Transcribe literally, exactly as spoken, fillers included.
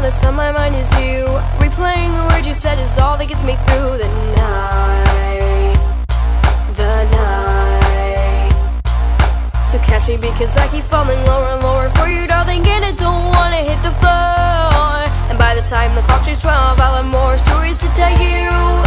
that's on my mind is you. Replaying the words you said is all that gets me through the night, the night. So catch me because I keep falling lower and lower for you, darling, and I don't wanna hit the floor. And by the time the clock strikes twelve, I'll have more stories to tell you.